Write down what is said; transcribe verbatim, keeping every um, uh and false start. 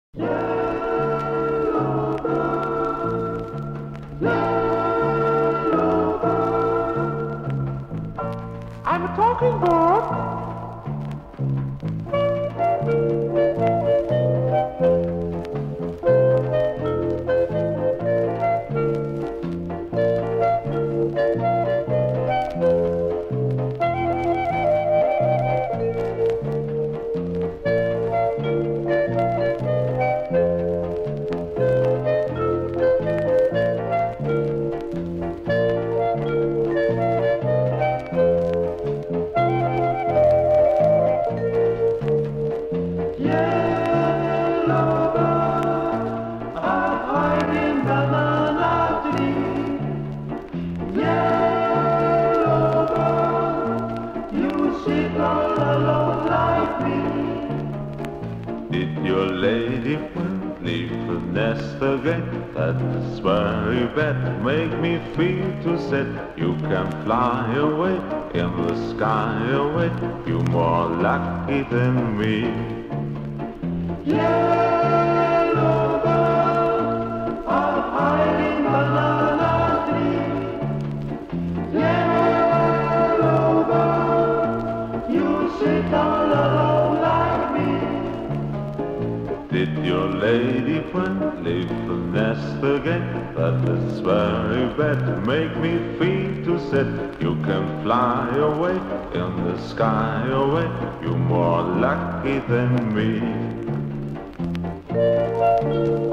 I'm a talking bird. Did your lady friend leave the nest again? That's very bad, make me feel too sad. You can fly away in the sky away, you're more lucky than me. Yellow bird, are hiding banana tree. Yellow bird, you sit all alone like me. Did your lady friend leave the nest again? That is very bad, make me feel too sad. You can fly away in the sky away, you're more lucky than me.